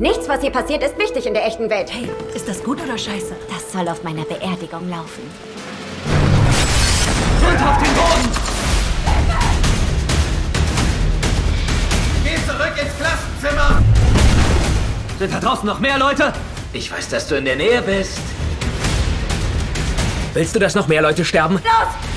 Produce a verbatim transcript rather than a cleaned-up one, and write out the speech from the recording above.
Nichts, was hier passiert, ist wichtig in der echten Welt. Hey, ist das gut oder scheiße? Das soll auf meiner Beerdigung laufen. Runter auf den Boden! Geh zurück ins Klassenzimmer! Sind da draußen noch mehr Leute? Ich weiß, dass du in der Nähe bist. Willst du, dass noch mehr Leute sterben? Los!